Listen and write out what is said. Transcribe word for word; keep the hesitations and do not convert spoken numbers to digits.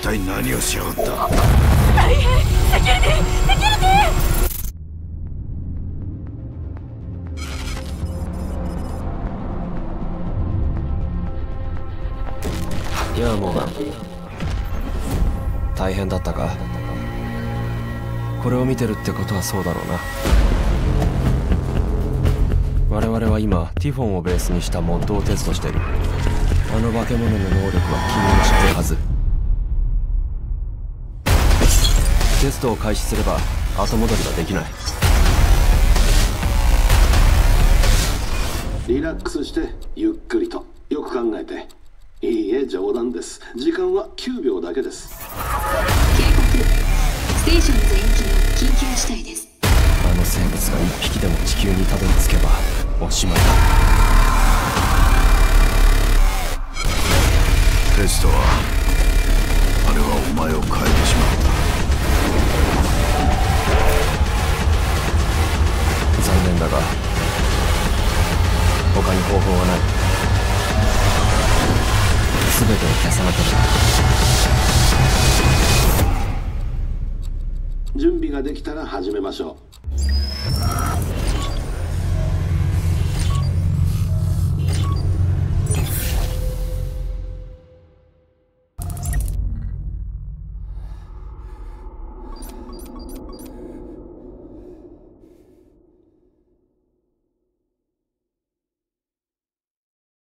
体何をしやがった。 大変。セキュリティセキュリティ。やあモーガン、大変だったか。これを見てるってことはそうだろうな。我々は今ティフォンをベースにしたモッドをテストしている。あの化け物の能力は君も知ってるはず。テストを開始すれば後戻りはできない。 リラックスしてゆっくりと。よく考えて。いいえ、冗談です。時間はきゅうびょうだけです。 警告、ステーション全域の緊急事態です。 あの生物が一匹でも地球にたどり着けばおしまいだ。 テストはあれはお前を変えてしまった。 残念だが他に方法はない。全てを消さなければ。 準備ができたら始めましょう。